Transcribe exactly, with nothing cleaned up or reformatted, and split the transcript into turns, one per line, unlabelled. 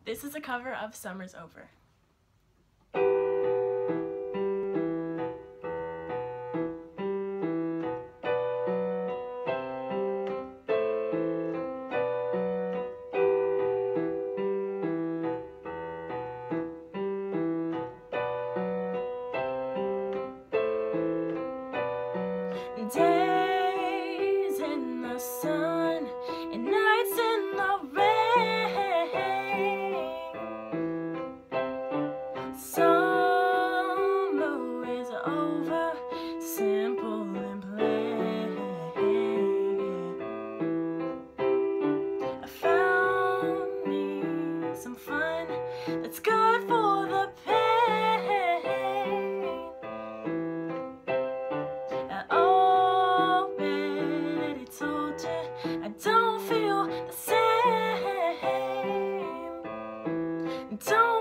This is a cover of Summer's Over. Days in the sun and nights in the rain. Summer is over, simple and plain. I found me some fun that's good for the pain. I already told you I don't feel the same. Don't